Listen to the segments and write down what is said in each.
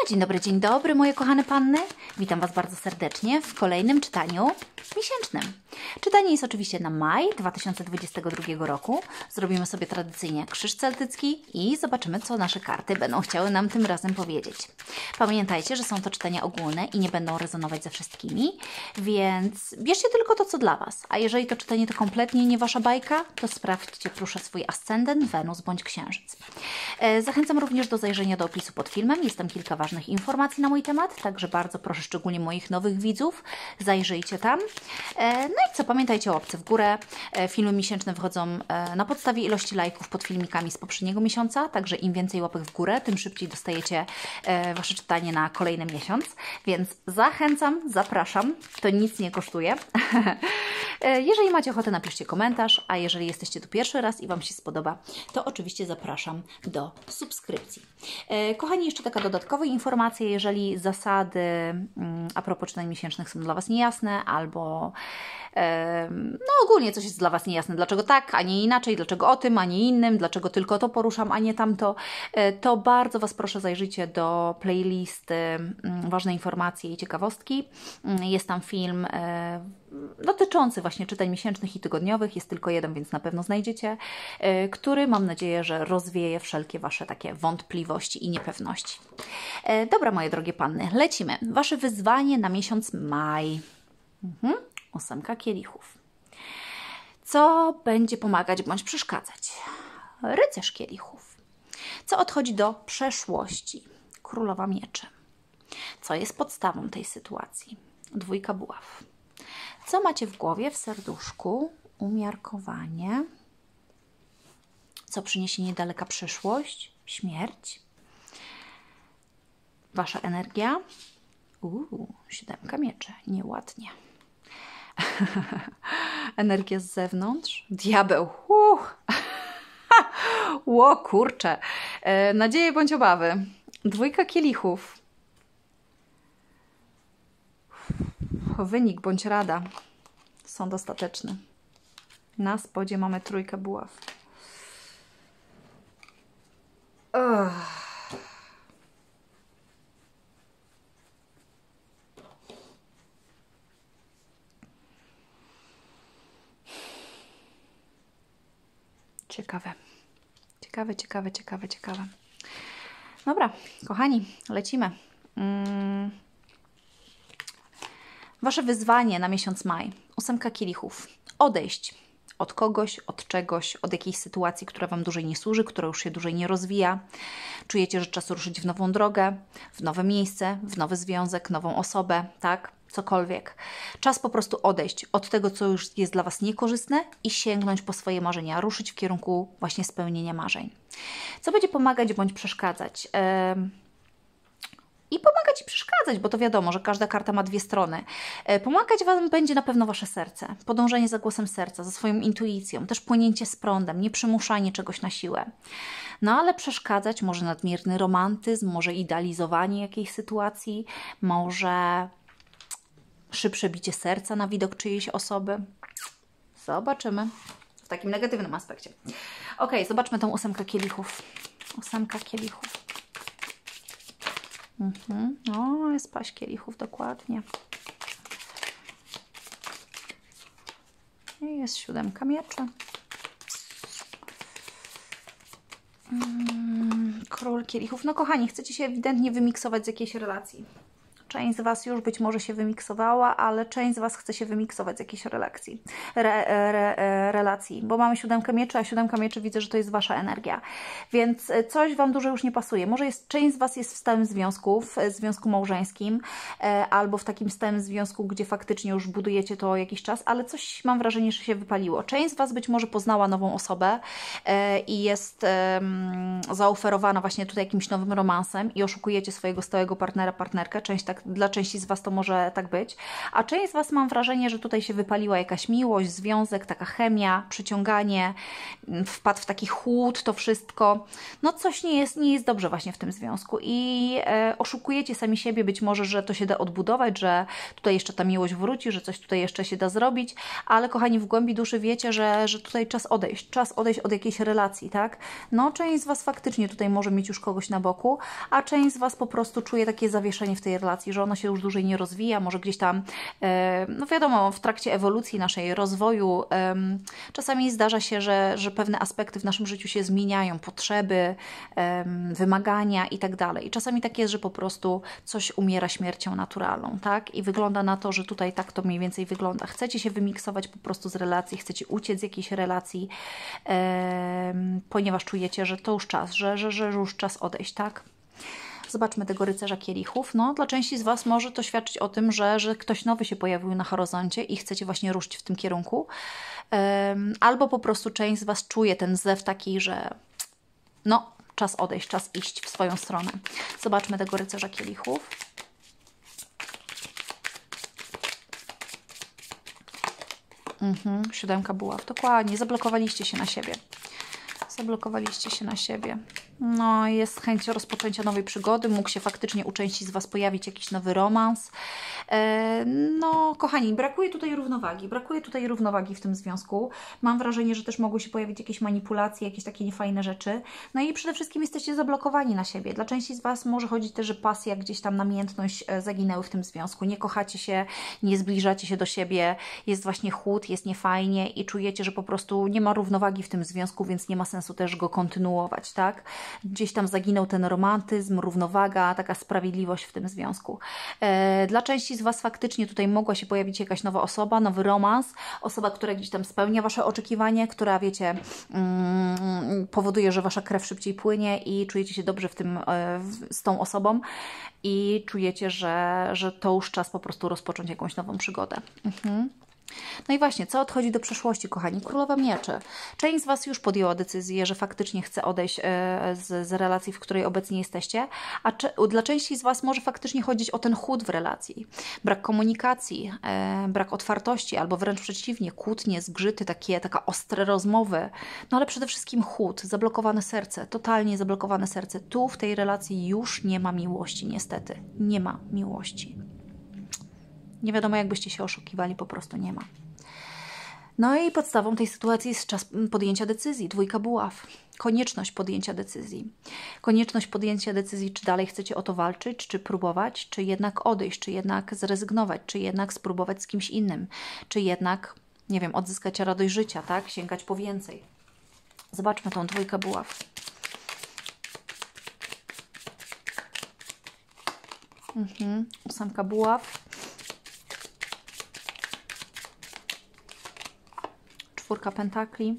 Dzień dobry moje kochane panny. Witam Was bardzo serdecznie w kolejnym czytaniu miesięcznym. Czytanie jest oczywiście na maj 2022 roku. Zrobimy sobie tradycyjnie krzyż celtycki i zobaczymy, co nasze karty będą chciały nam tym razem powiedzieć. Pamiętajcie, że są to czytania ogólne i nie będą rezonować ze wszystkimi, więc bierzcie tylko to, co dla Was. A jeżeli to czytanie to kompletnie nie Wasza bajka, to sprawdźcie proszę swój ascendent, Wenus bądź Księżyc. Zachęcam również do zajrzenia do opisu pod filmem. Jest tam kilka ważnych informacji na mój temat, także bardzo proszę szczególnie moich nowych widzów, zajrzyjcie tam. No i co, pamiętajcie o łapce w górę. Filmy miesięczne wychodzą na podstawie ilości lajków pod filmikami z poprzedniego miesiąca, także im więcej łapek w górę, tym szybciej dostajecie Wasze czytanie na kolejny miesiąc, więc zachęcam, zapraszam, to nic nie kosztuje. Jeżeli macie ochotę, napiszcie komentarz, a jeżeli jesteście tu pierwszy raz i Wam się spodoba, to oczywiście zapraszam do subskrypcji. Kochani, jeszcze taka dodatkowa informacja, jeżeli zasady a propos czytań miesięcznych są dla Was niejasne, albo no ogólnie coś jest dla Was niejasne, dlaczego tak, a nie inaczej, dlaczego o tym, a nie innym, dlaczego tylko to poruszam, a nie tamto, to bardzo Was proszę, zajrzyjcie do playlisty ważne informacje i ciekawostki. Jest tam film dotyczący właśnie czytań miesięcznych i tygodniowych, jest tylko jeden, więc na pewno znajdziecie, który mam nadzieję, że rozwieje wszelkie Wasze takie wątpliwości i niepewności. Dobra, moje drogie panny, lecimy. Wasze wyzwanie na miesiąc maj. 8 kielichów. Co będzie pomagać bądź przeszkadzać? Rycerz kielichów. Co odchodzi do przeszłości? Królowa mieczy. Co jest podstawą tej sytuacji? 2 buław. Co macie w głowie, w serduszku? Umiarkowanie. Co przyniesie niedaleka przyszłość? Śmierć. Wasza energia? 7 mieczy. Nieładnie. Energia z zewnątrz. Diabeł. Ło, kurczę. Nadzieje bądź obawy. 2 kielichów. Wynik bądź rada. Sąd ostateczny. Na spodzie mamy 3 buław. Ciekawe. Ciekawe. Dobra, kochani, lecimy. Wasze wyzwanie na miesiąc maj. 8 kielichów. Odejść od kogoś, od czegoś, od jakiejś sytuacji, która Wam dłużej nie służy, która już się dłużej nie rozwija. Czujecie, że czas ruszyć w nową drogę, w nowe miejsce, w nowy związek, nową osobę, tak? Cokolwiek. Czas po prostu odejść od tego, co już jest dla Was niekorzystne i sięgnąć po swoje marzenia, ruszyć w kierunku właśnie spełnienia marzeń. Co będzie pomagać bądź przeszkadzać? I pomagać i przeszkadzać, bo to wiadomo, że każda karta ma 2 strony. Pomagać Wam będzie na pewno Wasze serce, podążenie za głosem serca, za swoją intuicją, też płynięcie z prądem, nie przymuszanie czegoś na siłę. No ale przeszkadzać może nadmierny romantyzm, może idealizowanie jakiejś sytuacji, może szybsze bicie serca na widok czyjejś osoby. Zobaczymy. W takim negatywnym aspekcie. Ok, zobaczmy tą 8 kielichów. 8 kielichów. No, jest paź kielichów, dokładnie. I jest 7 mieczy. Król kielichów. No kochani, chcecie się ewidentnie wymiksować z jakiejś relacji. Część z Was już być może się wymiksowała, ale część z Was chce się wymiksować z jakiejś relacji, bo mamy 7 mieczy, a 7 mieczy widzę, że to jest Wasza energia, więc coś Wam dużo już nie pasuje. Może część z Was jest w stałym związku, w związku małżeńskim, albo w takim stałym związku, gdzie faktycznie już budujecie to jakiś czas, ale coś mam wrażenie, że się wypaliło. Część z Was być może poznała nową osobę i jest zaoferowana właśnie tutaj jakimś nowym romansem i oszukujecie swojego stałego partnera, partnerkę, część tak tak dla części z Was to może tak być, a część z Was mam wrażenie, że tutaj się wypaliła jakaś miłość, związek, taka chemia, przyciąganie, wpadł w taki chłód, to wszystko. No coś nie jest dobrze właśnie w tym związku i oszukujecie sami siebie, być może, że to się da odbudować, że tutaj jeszcze ta miłość wróci, że coś tutaj jeszcze się da zrobić, ale kochani, w głębi duszy wiecie, że tutaj czas odejść od jakiejś relacji, tak? No część z Was faktycznie tutaj może mieć już kogoś na boku, a część z Was po prostu czuje takie zawieszenie w tej relacji, że ona się już dłużej nie rozwija, może gdzieś tam, no wiadomo, w trakcie ewolucji naszej, rozwoju, czasami zdarza się, że pewne aspekty w naszym życiu się zmieniają, potrzeby, wymagania i tak dalej. I czasami tak jest, że po prostu coś umiera śmiercią naturalną, tak? I wygląda na to, że tutaj tak to mniej więcej wygląda. Chcecie się wymiksować po prostu z relacji, chcecie uciec z jakiejś relacji, ponieważ czujecie, że to już czas, że już czas odejść, tak? Zobaczmy tego rycerza kielichów. No, dla części z Was może to świadczyć o tym, że ktoś nowy się pojawił na horyzoncie i chcecie właśnie ruszyć w tym kierunku. Albo po prostu część z Was czuje ten zew taki, że no, czas odejść, czas iść w swoją stronę. Zobaczmy tego rycerza kielichów. Siódemka buław. Dokładnie, zablokowaliście się na siebie. Zablokowaliście się na siebie. No, jest chęć rozpoczęcia nowej przygody. Mógł się faktycznie u części z Was pojawić jakiś nowy romans. No, kochani, brakuje tutaj równowagi. Brakuje tutaj równowagi w tym związku. Mam wrażenie, że też mogły się pojawić jakieś manipulacje, jakieś takie niefajne rzeczy. No i przede wszystkim jesteście zablokowani na siebie. Dla części z Was może chodzić też, że pasja, gdzieś tam namiętność zaginęły w tym związku. Nie kochacie się, nie zbliżacie się do siebie. Jest właśnie chłód, jest niefajnie i czujecie, że po prostu nie ma równowagi w tym związku, więc nie ma sensu też go kontynuować, tak? Gdzieś tam zaginął ten romantyzm, równowaga, taka sprawiedliwość w tym związku. Dla części z Was faktycznie tutaj mogła się pojawić jakaś nowa osoba, nowy romans, osoba, która gdzieś tam spełnia Wasze oczekiwania, która, wiecie, powoduje, że Wasza krew szybciej płynie i czujecie się dobrze z tą osobą i czujecie, że to już czas po prostu rozpocząć jakąś nową przygodę. No i właśnie, co odchodzi do przeszłości, kochani? Królowa Mieczy. Część z Was już podjęła decyzję, że faktycznie chce odejść z relacji, w której obecnie jesteście, a dla części z Was może faktycznie chodzić o ten chłód w relacji. Brak komunikacji, brak otwartości, albo wręcz przeciwnie, kłótnie, zgrzyty, taka ostre rozmowy. No ale przede wszystkim chłód, zablokowane serce, totalnie zablokowane serce. Tu w tej relacji już nie ma miłości, niestety. Nie ma miłości. Nie wiadomo, jakbyście się oszukiwali, po prostu nie ma. No i podstawą tej sytuacji jest czas podjęcia decyzji. Dwójka buław. Konieczność podjęcia decyzji. Konieczność podjęcia decyzji, czy dalej chcecie o to walczyć, czy próbować, czy jednak odejść, czy jednak zrezygnować, czy jednak spróbować z kimś innym, czy jednak, nie wiem, odzyskać radość życia, tak? Sięgać po więcej. Zobaczmy tą dwójkę buław. Ósemka buław. Czwórka pentakli.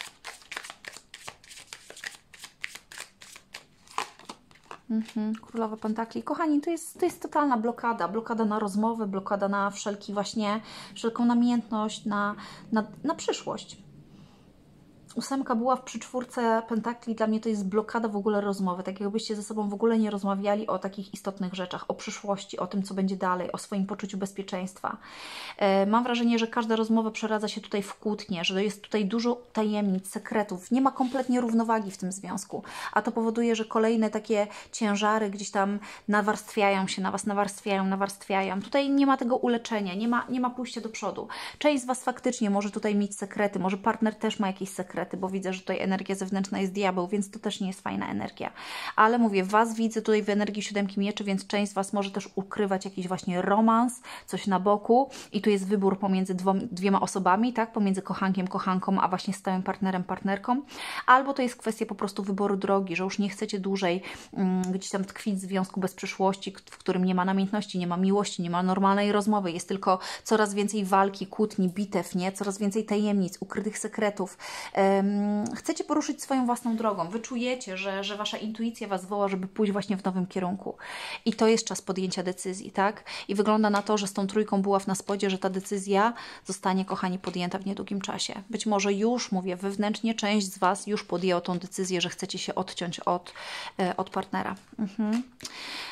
Królowa pentakli. Kochani, to jest totalna blokada. Blokada na rozmowy, blokada na wszelką namiętność, na przyszłość. Ósemka buław przy czwórce pentakli dla mnie to jest blokada w ogóle rozmowy, tak jakbyście ze sobą w ogóle nie rozmawiali o takich istotnych rzeczach, o przyszłości, o tym, co będzie dalej, o swoim poczuciu bezpieczeństwa. Mam wrażenie, że każda rozmowa przeradza się tutaj w kłótnię, że jest tutaj dużo tajemnic, sekretów, nie ma kompletnie równowagi w tym związku, a to powoduje, że kolejne takie ciężary gdzieś tam nawarstwiają się na Was, nawarstwiają. Tutaj nie ma tego uleczenia, nie ma pójścia do przodu. Część z Was faktycznie może tutaj mieć sekrety, może partner też ma jakieś sekrety, bo widzę, że tutaj energia zewnętrzna jest diabeł, więc to też nie jest fajna energia. Ale mówię, Was widzę tutaj w energii siódemki mieczy, więc część z Was może też ukrywać jakiś właśnie romans, coś na boku i tu jest wybór pomiędzy dwiema osobami, tak? Pomiędzy kochankiem, kochanką, a właśnie stałym partnerem, partnerką. Albo to jest kwestia po prostu wyboru drogi, że już nie chcecie dłużej gdzieś tam tkwić w związku bez przyszłości, w którym nie ma namiętności, nie ma miłości, nie ma normalnej rozmowy, jest tylko coraz więcej walki, kłótni, bitew, nie? Coraz więcej tajemnic, ukrytych sekretów. Chcecie poruszyć swoją własną drogą. Wy czujecie, że Wasza intuicja Was woła, żeby pójść właśnie w nowym kierunku. I to jest czas podjęcia decyzji, tak? I wygląda na to, że z tą trójką buław na spodzie, że ta decyzja zostanie, kochani, podjęta w niedługim czasie. Być może już, mówię, wewnętrznie część z Was już podjęła tą decyzję, że chcecie się odciąć od partnera.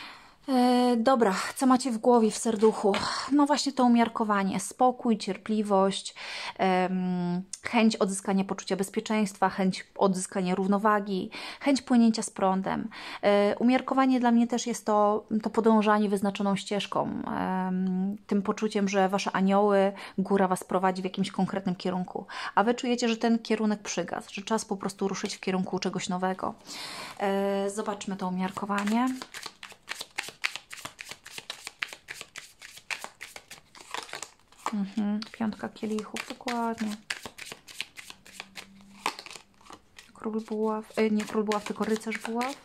Dobra, co macie w głowie, w serduchu? No właśnie to umiarkowanie, spokój, cierpliwość, chęć odzyskania poczucia bezpieczeństwa, chęć odzyskania równowagi, chęć płynięcia z prądem. Umiarkowanie dla mnie też jest to podążanie wyznaczoną ścieżką, tym poczuciem, że wasze anioły, góra was prowadzi w jakimś konkretnym kierunku, a wy czujecie, że ten kierunek przygasł, że czas po prostu ruszyć w kierunku czegoś nowego. Zobaczmy to umiarkowanie. Piątka kielichów, dokładnie. Król buław, nie król buław, tylko rycerz buław.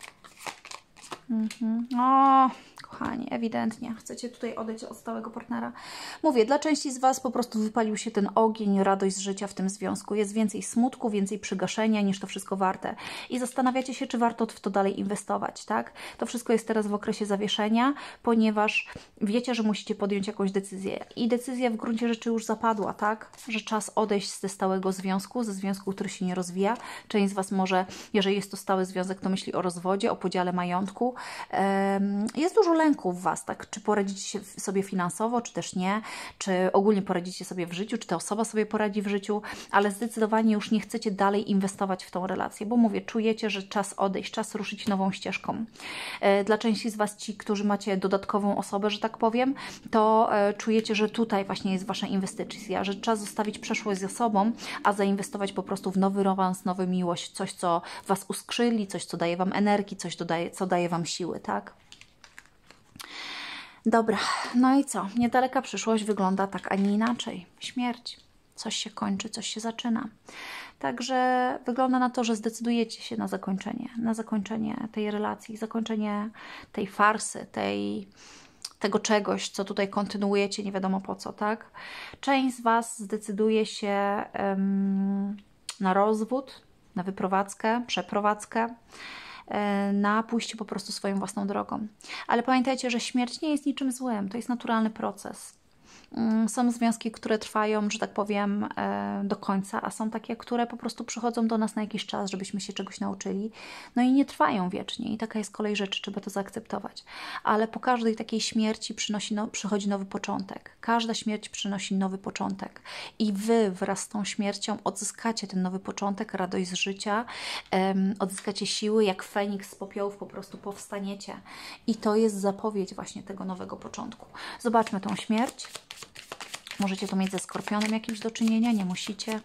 O, kochani, ewidentnie chcecie tutaj odejść od stałego partnera. Mówię, dla części z was po prostu wypalił się ten ogień, radość z życia w tym związku. Jest więcej smutku, więcej przygaszenia niż to wszystko warte. I zastanawiacie się, czy warto w to dalej inwestować, tak? To wszystko jest teraz w okresie zawieszenia, ponieważ wiecie, że musicie podjąć jakąś decyzję. I decyzja w gruncie rzeczy już zapadła, tak? Że czas odejść ze stałego związku, ze związku, który się nie rozwija. Część z was może, jeżeli jest to stały związek, to myśli o rozwodzie, o podziale majątku. Jest dużo lęków w was, tak? Czy poradzicie sobie finansowo, czy też nie? Czy ogólnie poradzicie sobie w życiu, czy ta osoba sobie poradzi w życiu, ale zdecydowanie już nie chcecie dalej inwestować w tą relację, bo mówię, czujecie, że czas odejść, czas ruszyć nową ścieżką. Dla części z was, ci, którzy macie dodatkową osobę, że tak powiem, to czujecie, że tutaj właśnie jest wasza inwestycja, że czas zostawić przeszłość za sobą, a zainwestować po prostu w nowy romans, nową miłość, coś, co was uskrzyli, coś, co daje wam energii, coś, co daje wam siły, tak? Dobra, no i co? Niedaleka przyszłość wygląda tak, a nie inaczej. Śmierć. Coś się kończy, coś się zaczyna. Także wygląda na to, że zdecydujecie się na zakończenie tej relacji, zakończenie tej farsy, tego czegoś, co tutaj kontynuujecie, nie wiadomo po co, tak? Część z was zdecyduje się na rozwód, na wyprowadzkę, przeprowadzkę, na pójście po prostu swoją własną drogą. Ale pamiętajcie, że śmierć nie jest niczym złym, to jest naturalny proces. Są związki, które trwają, że tak powiem, do końca, a są takie, które po prostu przychodzą do nas na jakiś czas, żebyśmy się czegoś nauczyli. No i nie trwają wiecznie i taka jest kolej rzeczy, trzeba to zaakceptować. Ale po każdej takiej śmierci przychodzi nowy początek. Każda śmierć przynosi nowy początek. I wy wraz z tą śmiercią odzyskacie ten nowy początek, radość z życia, odzyskacie siły, jak Feniks z popiołów po prostu powstaniecie. I to jest zapowiedź właśnie tego nowego początku. Zobaczmy tą śmierć. Możecie to mieć ze Skorpionem jakimś do czynienia, nie musicie.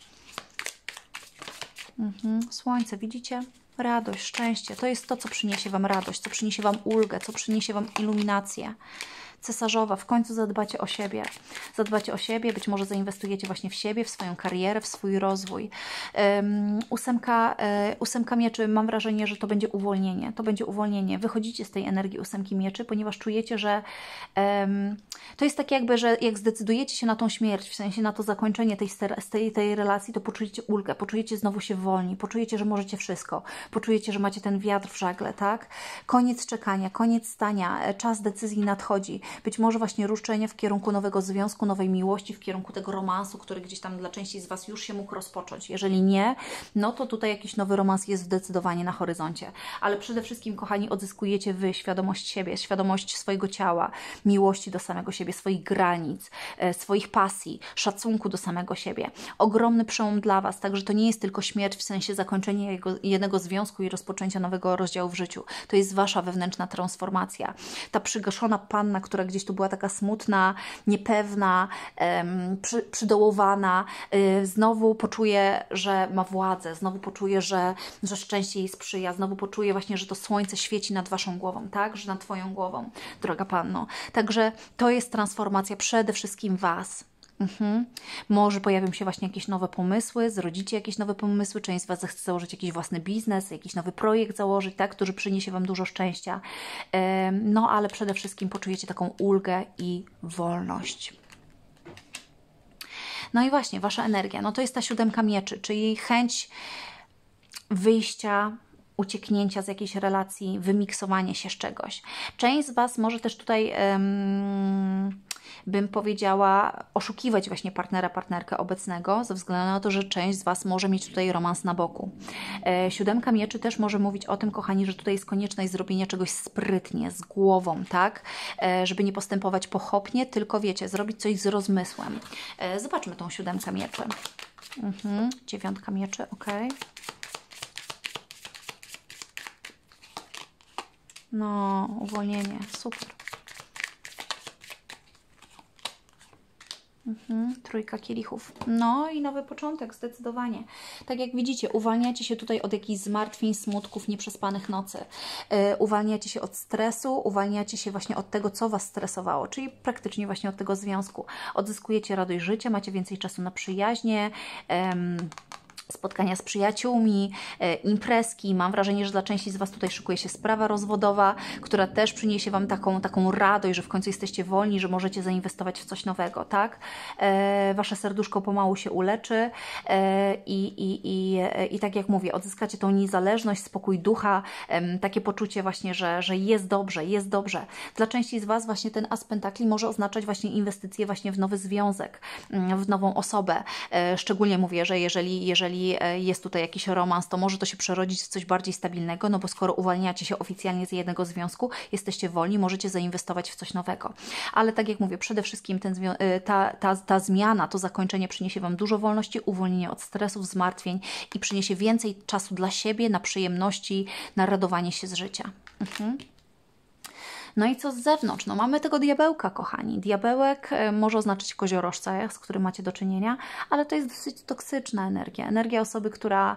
Słońce, widzicie? Radość, szczęście. To jest to, co przyniesie wam radość, co przyniesie wam ulgę, co przyniesie wam iluminację. Cesarzowa, w końcu zadbacie o siebie. Zadbacie o siebie, być może zainwestujecie właśnie w siebie, w swoją karierę, w swój rozwój. Ósemka mieczy, mam wrażenie, że to będzie uwolnienie. To będzie uwolnienie. Wychodzicie z tej energii ósemki mieczy, ponieważ czujecie, że to jest tak jakby, że jak zdecydujecie się na tą śmierć, w sensie na to zakończenie tej relacji, to poczujecie ulgę, poczujecie znowu się wolni, poczujecie, że możecie wszystko, poczujecie, że macie ten wiatr w żagle, tak? Koniec czekania, koniec stania, czas decyzji nadchodzi. Być może właśnie ruszenie w kierunku nowego związku, nowej miłości, w kierunku tego romansu, który gdzieś tam dla części z was już się mógł rozpocząć. Jeżeli nie, no to tutaj jakiś nowy romans jest zdecydowanie na horyzoncie. Ale przede wszystkim, kochani, odzyskujecie wy świadomość siebie, świadomość swojego ciała, miłości do samego siebie, swoich granic, swoich pasji, szacunku do samego siebie. Ogromny przełom dla was, także to nie jest tylko śmierć w sensie zakończenia jednego związku i rozpoczęcia nowego rozdziału w życiu. To jest wasza wewnętrzna transformacja. Ta przygaszona panna, która gdzieś tu była taka smutna, niepewna, przydołowana, znowu poczuje, że ma władzę, znowu poczuje, że szczęście jej sprzyja, znowu poczuje właśnie, że to słońce świeci nad waszą głową, tak? Że nad twoją głową, droga panno. Także to jest transformacja przede wszystkim was. Może pojawią się właśnie jakieś nowe pomysły, zrodzicie jakieś nowe pomysły, część z was zechce założyć jakiś własny biznes, jakiś nowy projekt założyć, tak, który przyniesie wam dużo szczęścia. No ale przede wszystkim poczujecie taką ulgę i wolność. No i właśnie, wasza energia, no to jest ta siódemka mieczy, czyli chęć wyjścia, ucieknięcia z jakiejś relacji, wymiksowanie się z czegoś. Część z was może też tutaj bym powiedziała, oszukiwać właśnie partnera, partnerkę obecnego, ze względu na to, że część z Was może mieć tutaj romans na boku. Siódemka mieczy też może mówić o tym, kochani, że tutaj jest konieczność zrobienia czegoś sprytnie, z głową, tak? Żeby nie postępować pochopnie, tylko wiecie, zrobić coś z rozmysłem. Zobaczmy tą siódemkę mieczy. Dziewiątka mieczy, ok. No, uwolnienie, super. Trójka kielichów. No i nowy początek, zdecydowanie. Tak jak widzicie, uwalniacie się tutaj od jakichś zmartwień, smutków, nieprzespanych nocy. Uwalniacie się od stresu, uwalniacie się właśnie od tego, co Was stresowało, czyli praktycznie właśnie od tego związku. Odzyskujecie radość życia, macie więcej czasu na przyjaźnie, spotkania z przyjaciółmi, imprezki. Mam wrażenie, że dla części z Was tutaj szykuje się sprawa rozwodowa, która też przyniesie Wam taką radość, że w końcu jesteście wolni, że możecie zainwestować w coś nowego, tak? Wasze serduszko pomału się uleczy i tak jak mówię, odzyskacie tą niezależność, spokój ducha, takie poczucie właśnie, że jest dobrze, jest dobrze. Dla części z Was właśnie ten as pentakli może oznaczać właśnie inwestycje właśnie w nowy związek, w nową osobę. Szczególnie mówię, że jeżeli jest tutaj jakiś romans, to może to się przerodzić w coś bardziej stabilnego, no bo skoro uwalniacie się oficjalnie z jednego związku, jesteście wolni, możecie zainwestować w coś nowego. Ale tak jak mówię, przede wszystkim ta zmiana, to zakończenie przyniesie Wam dużo wolności, uwolnienie od stresów, zmartwień i przyniesie więcej czasu dla siebie, na przyjemności, na radowanie się z życia. No i co z zewnątrz? No mamy tego diabełka, kochani. Diabełek może oznaczać koziorożca, z którym macie do czynienia, ale to jest dosyć toksyczna energia. Energia osoby, która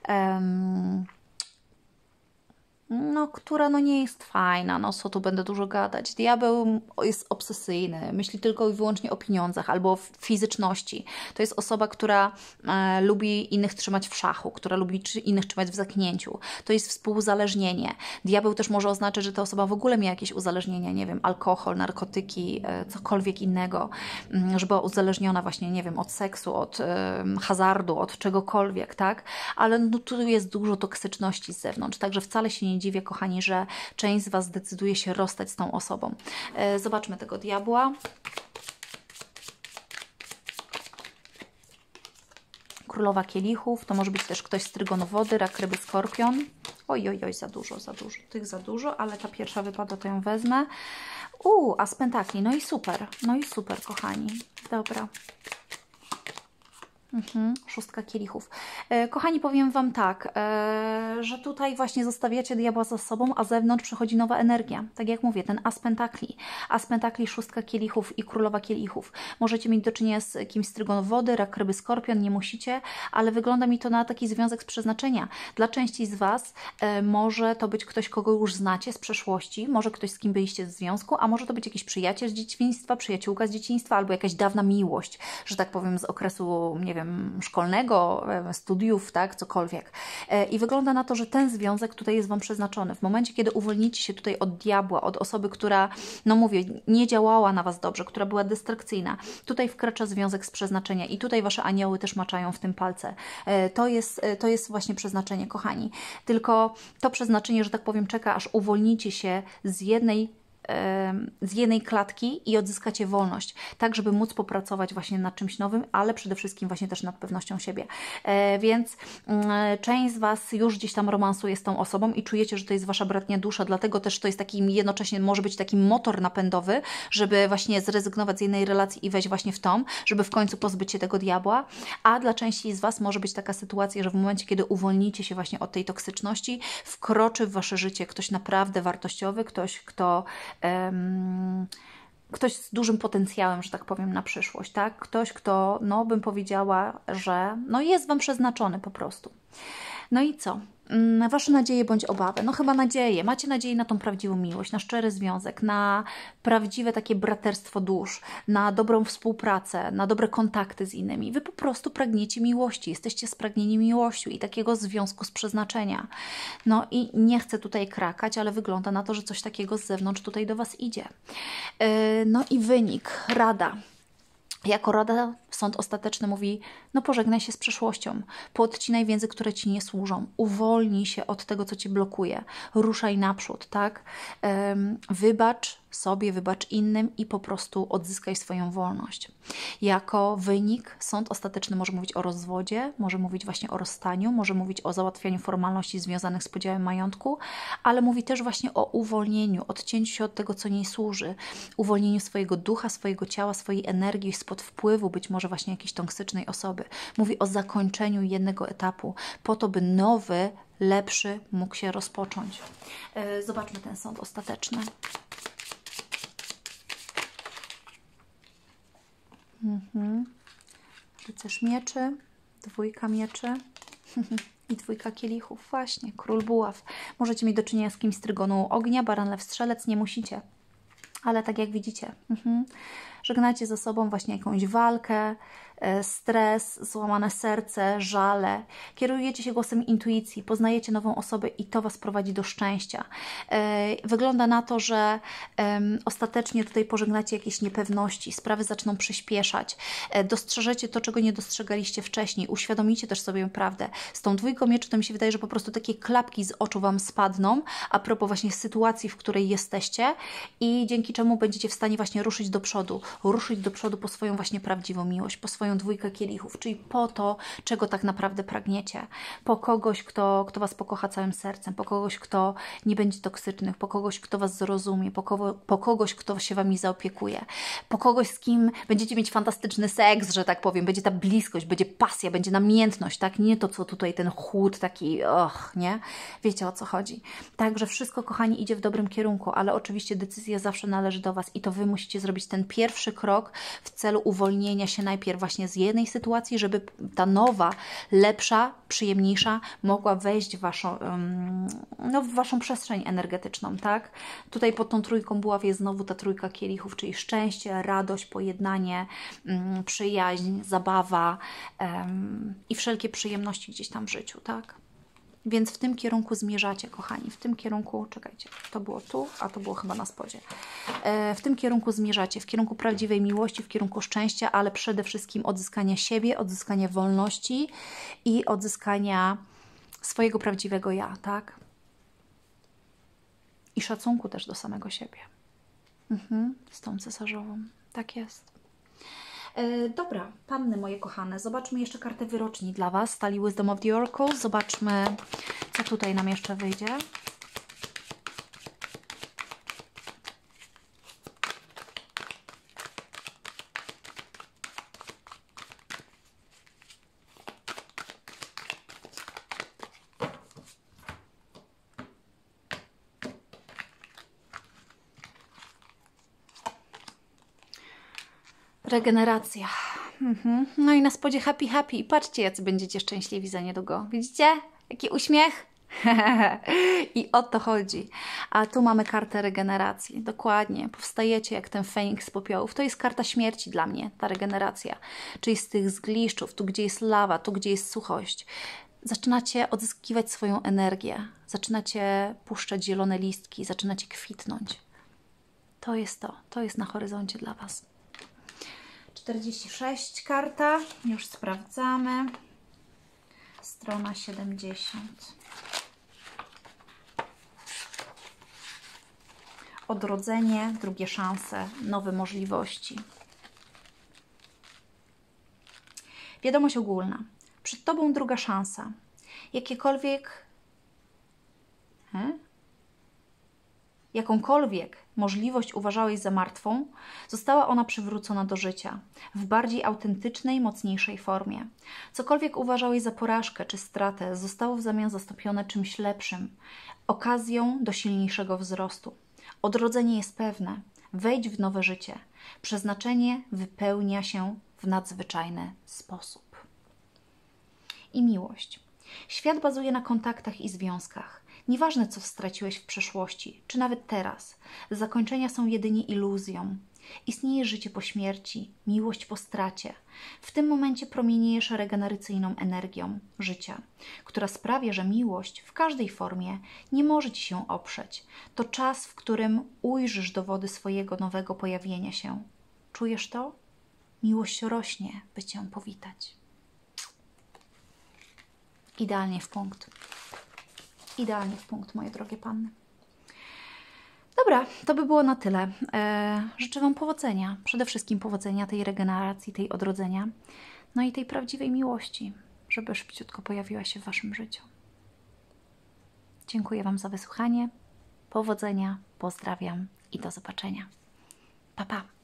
która nie jest fajna, no co tu będę dużo gadać. Diabeł jest obsesyjny, myśli tylko i wyłącznie o pieniądzach albo o fizyczności. To jest osoba, która lubi innych trzymać w szachu, która lubi innych trzymać w zaknięciu. To jest współuzależnienie. Diabeł też może oznaczać, że ta osoba w ogóle ma jakieś uzależnienia, nie wiem, alkohol, narkotyki, cokolwiek innego, że była uzależniona właśnie, nie wiem, od seksu, od hazardu, od czegokolwiek, tak? Ale no, tu jest dużo toksyczności z zewnątrz, także wcale się nie dziwię, kochani, że część z Was zdecyduje się rozstać z tą osobą. Zobaczmy tego diabła. Królowa kielichów, to może być też ktoś z trygonu wody, rak, ryby, skorpion. Oj, za dużo. Tych za dużo, ale ta pierwsza wypada, to ją wezmę. As pentakli, no i super, kochani. Dobra. Szóstka kielichów. Kochani, powiem Wam tak, że tutaj właśnie zostawiacie diabła za sobą, a z zewnątrz przychodzi nowa energia. Tak jak mówię, ten as pentakli. As pentakli, szóstka kielichów i królowa kielichów. Możecie mieć do czynienia z kimś z trygonu wody, rak, ryby, skorpion, nie musicie, ale wygląda mi to na taki związek z przeznaczenia. Dla części z Was może to być ktoś, kogo już znacie z przeszłości, może ktoś, z kim byliście w związku, a może to być jakiś przyjaciel z dzieciństwa, przyjaciółka z dzieciństwa, albo jakaś dawna miłość, że tak powiem, z okresu, nie wiem, szkolnego, studiów, tak, cokolwiek. I wygląda na to, że ten związek tutaj jest Wam przeznaczony. W momencie, kiedy uwolnicie się tutaj od diabła, od osoby, która, no mówię, nie działała na Was dobrze, która była dystrakcyjna, tutaj wkracza związek z przeznaczenia i tutaj Wasze anioły też maczają w tym palce. To jest właśnie przeznaczenie, kochani. Tylko to przeznaczenie, że tak powiem, czeka, aż uwolnicie się z jednej klatki i odzyskacie wolność, tak żeby móc popracować właśnie nad czymś nowym, ale przede wszystkim właśnie też nad pewnością siebie. Więc część z Was już gdzieś tam romansuje z tą osobą i czujecie, że to jest Wasza bratnia dusza, dlatego też to jest taki jednocześnie może być taki motor napędowy, żeby właśnie zrezygnować z jednej relacji i wejść właśnie w tą, żeby w końcu pozbyć się tego diabła, a dla części z Was może być taka sytuacja, że w momencie, kiedy uwolnicie się właśnie od tej toksyczności, wkroczy w Wasze życie ktoś naprawdę wartościowy, ktoś, ktoś z dużym potencjałem, że tak powiem, na przyszłość, tak? Ktoś, kto, no bym powiedziała, że no jest Wam przeznaczony po prostu. No i co? Wasze nadzieje bądź obawy. No chyba nadzieje. Macie nadzieję na tą prawdziwą miłość, na szczery związek, na prawdziwe takie braterstwo dusz, na dobrą współpracę, na dobre kontakty z innymi. Wy po prostu pragniecie miłości. Jesteście spragnieni miłością i takiego związku z przeznaczenia. No i nie chcę tutaj krakać, ale wygląda na to, że coś takiego z zewnątrz tutaj do Was idzie. No i wynik, rada. Jako rada sąd ostateczny mówi, no pożegnaj się z przeszłością, poodcinaj więzy, które Ci nie służą, uwolnij się od tego, co Cię blokuje, ruszaj naprzód, tak? Wybacz sobie, wybacz innym i po prostu odzyskaj swoją wolność. Jako wynik sąd ostateczny może mówić o rozwodzie, może mówić właśnie o rozstaniu, może mówić o załatwianiu formalności związanych z podziałem majątku, ale mówi też właśnie o uwolnieniu, odcięciu się od tego, co nie służy, uwolnieniu swojego ducha, swojego ciała, swojej energii spod wpływu być może właśnie jakiejś toksycznej osoby. Mówi o zakończeniu jednego etapu po to, by nowy, lepszy mógł się rozpocząć. Zobaczmy ten sąd ostateczny. Rycerz mieczy, dwójka mieczy i dwójka kielichów. Właśnie, król buław. Możecie mieć do czynienia z kimś z trygonu ognia, baran, lew, strzelec, nie musicie. Ale tak jak widzicie, żegnacie ze sobą właśnie jakąś walkę, stres, złamane serce, żale. Kierujecie się głosem intuicji, poznajecie nową osobę i to Was prowadzi do szczęścia. Wygląda na to, że ostatecznie tutaj pożegnacie jakieś niepewności, sprawy zaczną przyspieszać, dostrzeżecie to, czego nie dostrzegaliście wcześniej, uświadomicie też sobie prawdę. Z tą dwójką mieczy to mi się wydaje, że po prostu takie klapki z oczu Wam spadną, a propos właśnie sytuacji, w której jesteście i dzięki czemu będziecie w stanie właśnie ruszyć do przodu po swoją właśnie prawdziwą miłość, po swoją dwójkę kielichów, czyli po to, czego tak naprawdę pragniecie. Po kogoś, kto Was pokocha całym sercem, po kogoś, kto nie będzie toksyczny, po kogoś, kto Was zrozumie, po kogoś, kto się Wami zaopiekuje, po kogoś, z kim będziecie mieć fantastyczny seks, że tak powiem, będzie ta bliskość, będzie pasja, będzie namiętność, tak? Nie to, co tutaj ten chłód taki, nie? Wiecie, o co chodzi. Także wszystko, kochani, idzie w dobrym kierunku, ale oczywiście decyzja zawsze należy do Was i to Wy musicie zrobić ten pierwszy krok w celu uwolnienia się najpierw właśnie z jednej sytuacji, żeby ta nowa, lepsza, przyjemniejsza mogła wejść w Waszą przestrzeń energetyczną, tak? Tutaj pod tą trójką buław jest znowu ta trójka kielichów, czyli szczęście, radość, pojednanie, przyjaźń, zabawa i wszelkie przyjemności gdzieś tam w życiu, tak? Więc w tym kierunku zmierzacie, kochani. W tym kierunku, czekajcie, to było tu, a to było chyba na spodzie. W tym kierunku zmierzacie, w kierunku prawdziwej miłości, w kierunku szczęścia, ale przede wszystkim odzyskania siebie, odzyskania wolności i odzyskania swojego prawdziwego ja, tak? I szacunku też do samego siebie. Z tą cesarzową. Tak jest. Dobra, panny moje kochane, zobaczmy jeszcze kartę wyroczni dla Was, Tali Wisdom of the Oracle. Zobaczmy, co tutaj nam jeszcze wyjdzie. Regeneracja. No i na spodzie happy, happy. Patrzcie, jacy będziecie szczęśliwi za niedługo. Widzicie? Jaki uśmiech? I o to chodzi. A tu mamy kartę regeneracji. Dokładnie. Powstajecie jak ten Feniks z popiołów. To jest karta śmierci dla mnie, ta regeneracja. Czyli z tych zgliszczów, tu gdzie jest lawa, tu gdzie jest suchość. Zaczynacie odzyskiwać swoją energię. Zaczynacie puszczać zielone listki. Zaczynacie kwitnąć. To jest to. To jest na horyzoncie dla Was. 46 karta, już sprawdzamy. Strona 70. Odrodzenie, drugie szanse, nowe możliwości. Wiadomość ogólna. Przed Tobą druga szansa. Jakąkolwiek możliwość uważałeś za martwą, została ona przywrócona do życia w bardziej autentycznej, mocniejszej formie. Cokolwiek uważałeś za porażkę czy stratę, zostało w zamian zastąpione czymś lepszym, okazją do silniejszego wzrostu. Odrodzenie jest pewne. Wejdź w nowe życie. Przeznaczenie wypełnia się w nadzwyczajny sposób. I miłość. Świat bazuje na kontaktach i związkach. Nieważne, co straciłeś w przeszłości, czy nawet teraz, zakończenia są jedynie iluzją. Istnieje życie po śmierci, miłość po stracie. W tym momencie promieniejesz regeneracyjną energią życia, która sprawia, że miłość w każdej formie nie może Ci się oprzeć. To czas, w którym ujrzysz dowody swojego nowego pojawienia się. Czujesz to? Miłość rośnie, by Cię powitać. Idealnie w punkt. Idealnie w punkt, moje drogie panny. Dobra, to by było na tyle. Życzę Wam powodzenia. Przede wszystkim powodzenia tej regeneracji, tej odrodzenia. No i tej prawdziwej miłości, żeby szybciutko pojawiła się w Waszym życiu. Dziękuję Wam za wysłuchanie. Powodzenia, pozdrawiam i do zobaczenia. Pa, pa!